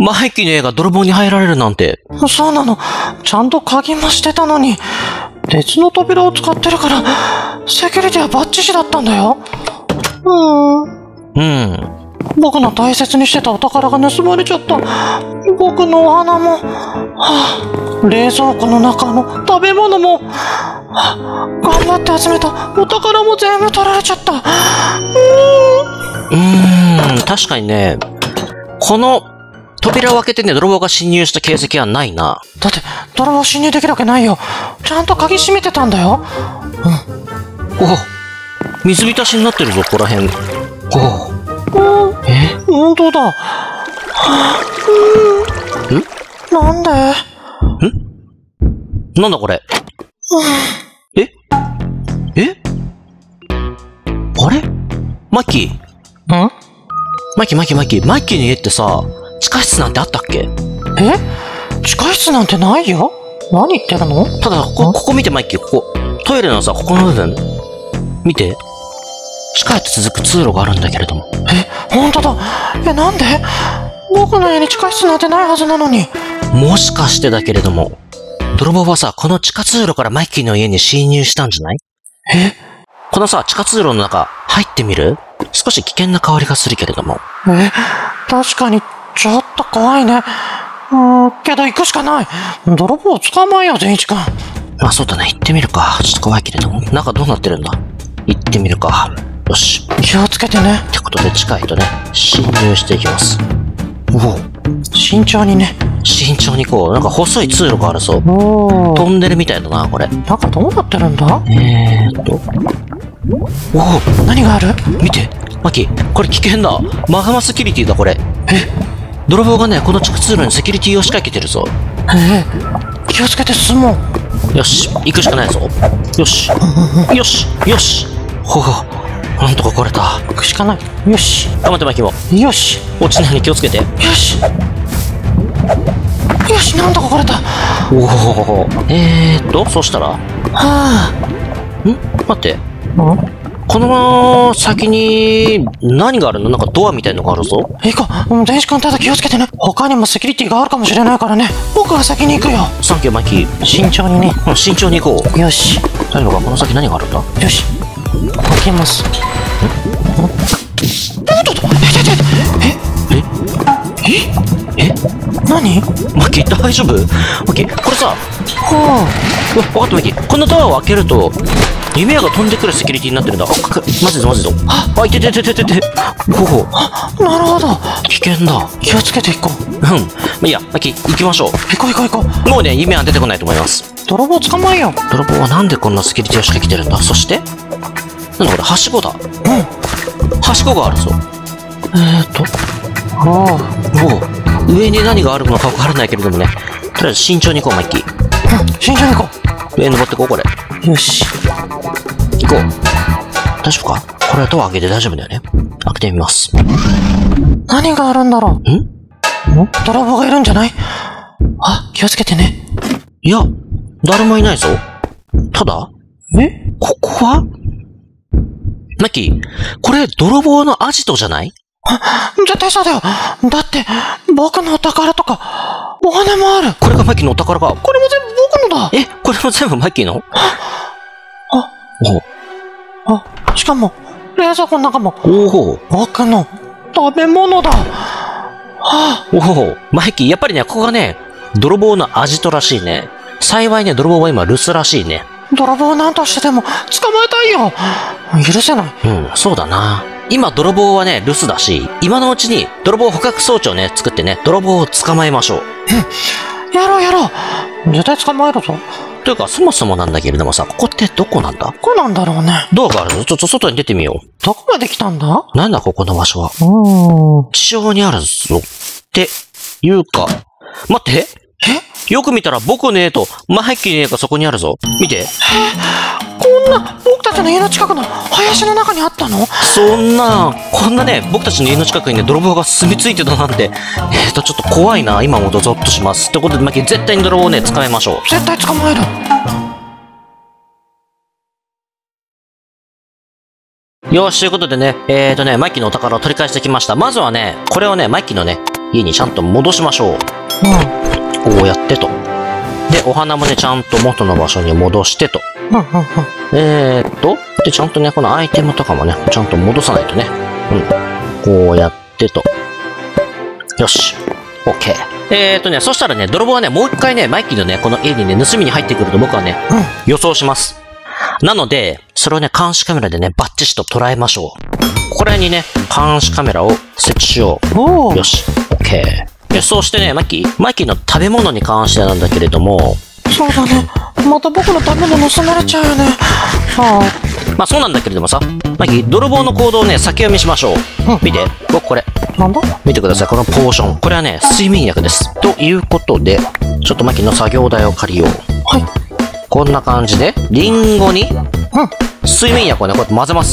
マイキーの家が泥棒に入られるなんて。 そうなの。ちゃんと鍵もしてたのに、別の扉を使ってるから、セキュリティはバッチシだったんだよ。僕の大切にしてたお宝が盗まれちゃった。僕のお花も、冷蔵庫の中の食べ物も、頑張って集めたお宝も全部取られちゃった。 確かにね、この扉を開けてね、泥棒が侵入した形跡はないな。 だって、泥棒侵入できるわけないよ。ちゃんと鍵閉めてたんだよ。 水浸しになってるぞ、ここら辺。 本当だ。なんで？ なんだこれ。あれマッキー。マッキーの家ってさ、地下室なんてあったっけ？ 地下室なんてないよ。何言ってるの？ ただ、ここ見てマッキー、ここ。トイレのさ、ここの部分。見て。地下へと続く通路があるんだけれども。 本当だ。なんで？僕の家に地下室なんてないはずなのに。 もしかしてだけれども、泥棒はさ、この地下通路からマッキーの家に侵入したんじゃない？このさ、地下通路の中、入ってみる？少し危険な香りがするけれども。 確かに、ちょっと怖いね。けど行くしかない。泥棒を捕まえよう、善一君。 まあそうだね、行ってみるか。ちょっと怖いけれども。中どうなってるんだ？行ってみるか。よし。 気をつけてね。 ってことで近いとね、侵入していきます。 慎重にね。 慎重にこう。なんか細い通路があるぞ。トンネルみたいだな、これ。 中どうなってるんだ？何がある？ 見て。マキ、これ危険だ。マグマセキュリティだ、これ。泥棒がね、この地下通路にセキュリティを仕掛けてるぞ。 気をつけて進もう。よし、行くしかないぞ。よし。よし。なんとか来れた。 行くしかない。よし。 頑張ってマキも。 よし。 落ちないように気をつけて。よし。なんとか来れた。 そしたら待って。この先に何があるの？なんかドアみたいのがあるぞ。 行こう。善一君ただ気をつけてね。他にもセキュリティがあるかもしれないからね。僕が先に行くよ。 サンキューマキ。 慎重にね。 慎重に行こう。 よし。 大丈夫か？この先何があるんだ？ よし。開けます。何？ マキ、大丈夫？マキ、これさ、分かったマキ。このドアを開けると、弓矢が飛んでくるセキュリティになってるんだ。まずいぞ。いて。 なるほど。 危険だ。 気をつけていこう。いいや、マキ、行きましょう。 行こう。 もうね、弓矢は出てこないと思います。 泥棒捕まえよう。 泥棒はなんでこんなセキュリティを仕掛けてるんだ？そして、なんだこれ、はしごだ。はしごがあるぞ。上に何があるのか分からないけれどもね。とりあえず慎重に行こう、マッキー。 慎重に行こう。上に登ってこう、これ。 よし。 行こう。大丈夫か？これはドア開けて大丈夫だよね。開けてみます。 何があるんだろう？泥棒がいるんじゃない？気をつけてね。 いや、誰もいないぞ。ただ、ここは？マッキー、これ泥棒のアジトじゃない？ 絶対そうだよ。だって、僕のお宝とか、お金もある。 これがマッキーのお宝か。 これも全部僕のだ。 これも全部マッキーの？ しかも、冷蔵庫の中も、僕の食べ物だ。 マッキー、やっぱりね、ここがね、泥棒のアジトらしいね。幸いね、泥棒は今留守らしいね。 泥棒なんとしてでも捕まえたいよ。許せない。 そうだな。今泥棒はね、留守だし、今のうちに泥棒捕獲装置をね、作ってね、泥棒を捕まえましょう。 やろう。絶対捕まえるぞ。 というか、そもそもなんだけれどもさ、ここってどこなんだ？ どこなんだろうね。 ドアがあるぞ。ちょっと外に出てみよう。 どこまで来たんだ？ なんだここの場所は。地上にあるぞ。っていうか、待って。よく見たら僕の家とマッキーの家がそこにあるぞ。見て。 僕たちの家の近くの林の中にあったの？ こんなね、僕たちの家の近くにね、泥棒が住み着いてたなんて、ちょっと怖いな。今もゾッとします。ってことで、マッキー、絶対に泥棒をね、捕まえましょう。 絶対捕まえる。 よし、ということでね、マッキーのお宝を取り返してきました。まずはね、これをね、マッキーのね、 家にちゃんと戻しましょう。こうやってと。で、お花もね、ちゃんと元の場所に戻してと。で、ちゃんとね、このアイテムとかもね、ちゃんと戻さないとね。こうやってと。よし。OK。そしたらね、泥棒はね、もう一回ね、マイキーのね、この家にね、盗みに入ってくると僕はね、予想します。なので、それをね、監視カメラでね、バッチシと捉えましょう。ここら辺にね、監視カメラを設置しよう。よし。OK。そうしてね、マイキーの食べ物に関してなんだけれども。 そうだね。また僕の食べ物盗まれちゃうよね。 まあそうなんだけれどもさ、マイキー、泥棒の行動をね、先読みしましょう。見て。僕これ。 なんだ？ 見てください。このポーション。これはね、睡眠薬です。ということで、ちょっとマイキーの作業台を借りよう。 はい。 こんな感じで、リンゴに、睡眠薬をね、こうやって混ぜます。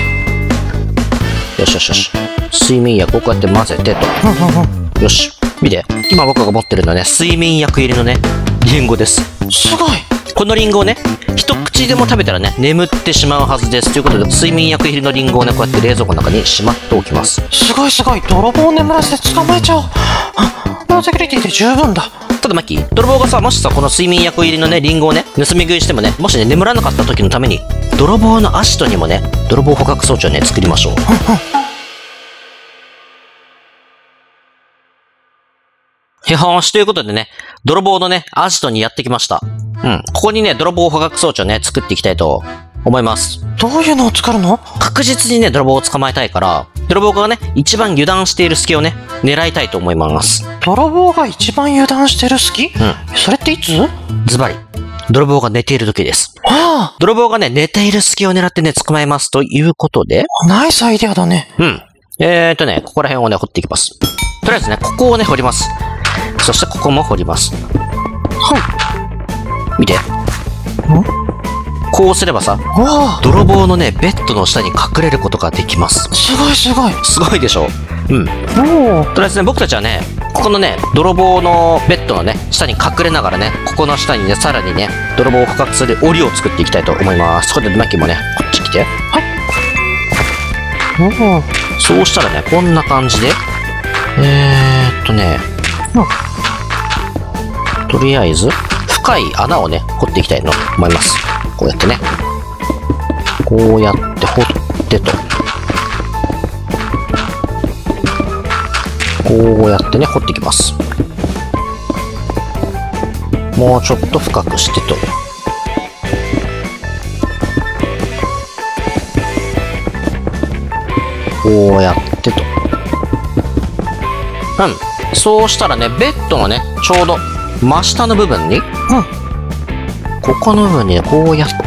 よしよしよし。睡眠薬をこうやって混ぜてと。よし。見て。今僕が持ってるのはね、睡眠薬入りのね、リンゴです。 すごい。 このリンゴをね、一口でも食べたらね、眠ってしまうはずです。ということで、睡眠薬入りのリンゴをね、こうやって冷蔵庫の中にしまっておきます。 すごいすごい。泥棒を眠らせて捕まえちゃおう。セキュリティで十分だ。 ただマッキー、泥棒がさ、もしさ、この睡眠薬入りのね、リンゴをね、盗み食いしてもね、もしね、眠らなかった時のために、泥棒のアジトにもね、泥棒捕獲装置をね、作りましょう。よし、ということでね、泥棒のね、アジトにやってきました。ここにね、泥棒捕獲装置をね、作っていきたいと思います。 どういうのを作るの？ 確実にね、泥棒を捕まえたいから、泥棒がね、一番油断している隙をね、狙いたいと思います。 泥棒が一番油断してる隙？それっていつ？ ズバリ。泥棒が寝ている時です。泥棒がね、寝ている隙を狙ってね、捕まえますということで。 ナイスアイデアだね。 ここら辺をね、掘っていきます。とりあえずね、ここをね、掘ります。そしてここも掘ります。見て。こうすればさ、泥棒のね、ベッドの下に隠れることができます。 すごいすごい。 すごいでしょ。とりあえずね、僕たちはね、ここのね、泥棒のベッドのね、下に隠れながらね、ここの下にね、さらにね、泥棒を捕獲する檻を作っていきたいと思います。そこでマッキーもね、こっち来て。そうしたらね、こんな感じで、とりあえず、深い穴をね、掘っていきたいと思います。こうやってね。こうやって掘ってと。こうやってね、掘っていきます。もうちょっと深くしてと。こうやってと。そうしたらね、ベッドのね、ちょうど真下の部分に、ここの部分にね、こうやって、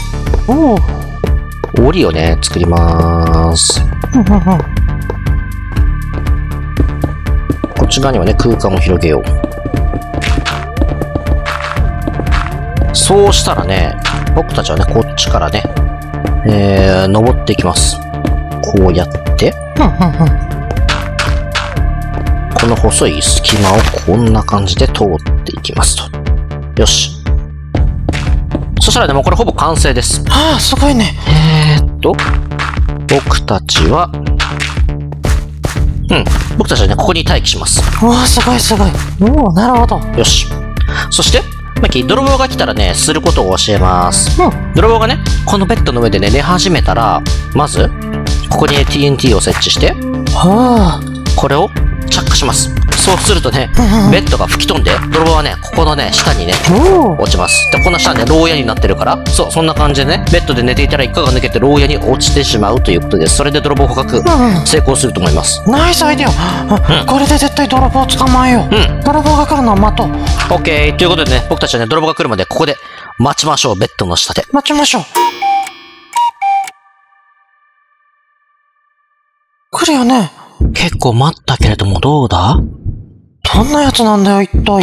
檻をね、作りまーす。こっち側にはね、空間を広げよう。そうしたらね、僕たちはね、こっちからね、登っていきます。こうやって、この細い隙間をこんな感じで通っていきますと。よし。そしたらね、もうこれほぼ完成です。 すごいね。 僕たちは、僕たちはね、ここに待機します。 すごいすごい。なるほど。 よし。そして、マッキー、泥棒が来たらね、することを教えます。泥棒がね、このベッドの上でね、寝始めたら、まず、ここに、ね、TNT を設置して、これを着火します。そうするとね、ベッドが吹き飛んで、泥棒はね、ここのね、下にね、落ちます。で、この下ね、牢屋になってるから、そんな感じでね、ベッドで寝ていたら一家が抜けて牢屋に落ちてしまうということです。それで泥棒捕獲、成功すると思います。 ナイスアイデア。これで絶対泥棒を捕まえよう。泥棒が来るのを待とう。 オッケー。ということでね、僕たちはね、泥棒が来るまでここで待ちましょう。ベッドの下で。 待ちましょう。来るよね。 結構待ったけれども、どうだ？ どんなやつなんだよ、一体。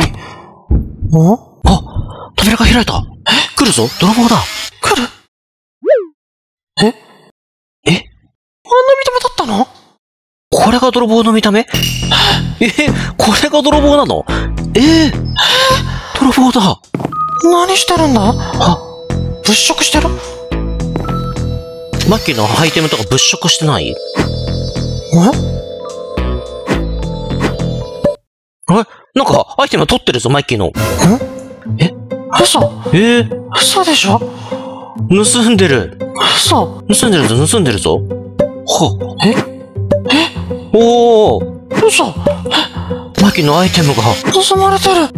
扉が開いた。来るぞ、泥棒だ。 来る？あんな見た目だったの？ これが泥棒の見た目？これが泥棒なの？泥棒だ。 何してるんだ？物色してる？ マッキーのアイテムとか物色してない？ なんか、アイテム取ってるぞ、マイキーの。 嘘嘘でしょ？ 盗んでる。 嘘。 盗んでるぞ、盗んでるぞ。ほう。 えおー。 嘘。 マイキーのアイテムが。 盗まれてる。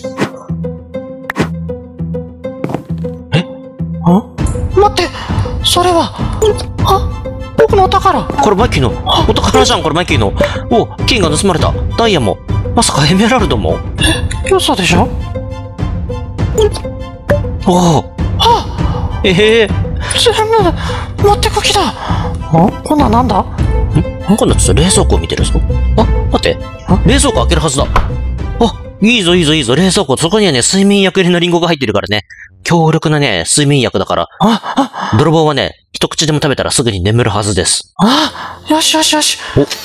待って、それは、僕のお宝。 これマイキーのお宝じゃん、これマイキーの。お、金が盗まれた。ダイヤも。まさかエメラルドも？ 嘘でしょ？ おお。全部持ってく気だ。今度はなんだ？ 今度はちょっと冷蔵庫を見てるぞ。待って。冷蔵庫開けるはずだ。いいぞいいぞいいぞ、冷蔵庫。そこにはね、睡眠薬入りのリンゴが入ってるからね。強力なね、睡眠薬だから。泥棒はね、一口でも食べたらすぐに眠るはずです。 よしよしよし。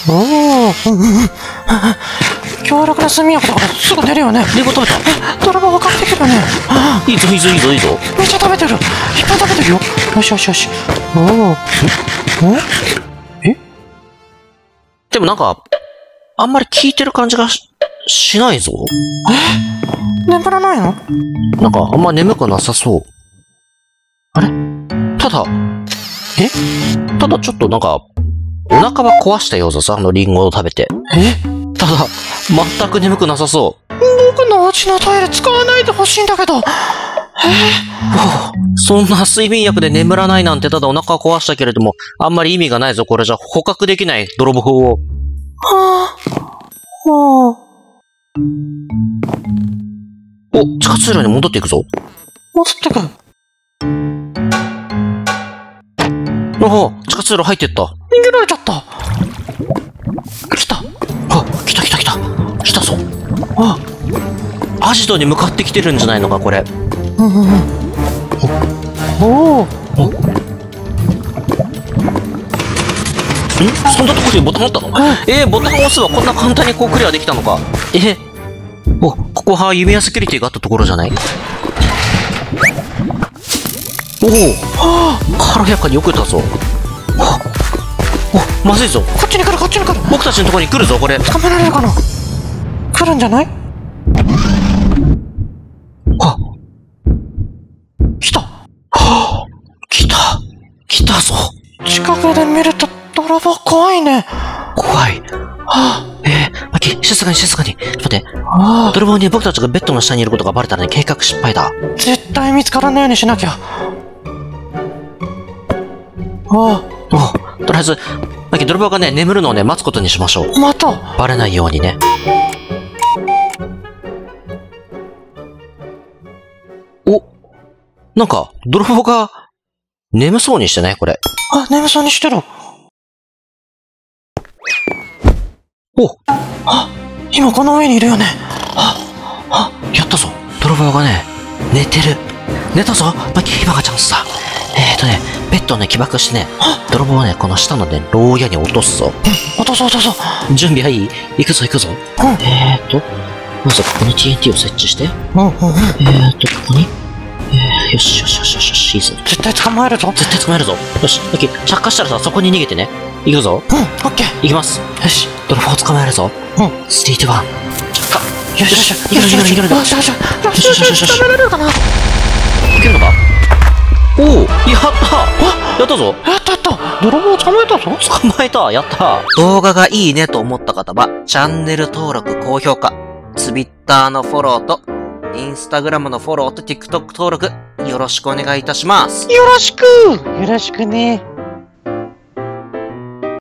強力な睡眠薬だからすぐ寝るよね。 リンゴ食べた。 泥棒分かってくるよね。 いいぞいいぞいいぞいいぞ。 めっちゃ食べてる。いっぱい食べてるよ。よしよしよし。 でもなんか、あんまり効いてる感じがしないぞ。 眠らないの？ なんかあんま眠くなさそう。あれ？ただちょっとなんか、お腹は壊したようださ、リンゴを食べて。ただ、全く眠くなさそう。 僕のお家のトイレ使わないでほしいんだけど。 そんな睡眠薬で眠らないなんてただお腹壊したけれども、あんまり意味がないぞ。これじゃ捕獲できない泥棒を。地下通路に戻っていくぞ。 戻ってく。 地下通路入ってった。 逃げられちゃった。来た。来たぞ。アジトに向かってきてるんじゃないのか、これ。そんなところにボタンあったの？ボタンを押せばこんな簡単にこうクリアできたのか。ここは弓矢セキュリティがあったところじゃない？軽やかによく撃ったぞ。まずいぞ。こっちに来る。僕たちのところに来るぞ、これ。捕まえられるかな？来るんじゃない？来たぞ。近くで見ると泥棒怖いね。怖い。マキ、静かに。ちょっと待って。泥棒に僕たちがベッドの下にいることがバレたらね、計画失敗だ。絶対見つからないようにしなきゃ。とりあえず、マキ、泥棒がね、眠るのをね、待つことにしましょう。バレないようにね。なんか、泥棒が、眠そうにしてないこれ。眠そうにしてる。今この上にいるよね。やったぞ。泥棒がね、寝てる。寝たぞ。マキ、今がチャンスだ。ベッドをね、起爆してね、泥棒はね、この下のね、牢屋に落とすぞ。落とそう。準備はいい？行くぞ。まずここに TNT を設置して。ここに。よし、いいぞ。絶対捕まえるぞ。よし、オッケー。着火したらさ、そこに逃げてね。行くぞ。オッケー。行きます。よし、泥棒を捕まえるぞ。ステージ1。着火。よし。いける。よし。捕まえられるかな？いけるのか？やったぞ。泥棒を捕まえたぞ。やった。動画がいいねと思った方は、チャンネル登録、高評価、Twitter のフォローと、インスタグラムのフォローと TikTok 登録よろしくお願いいたします。よろしくね。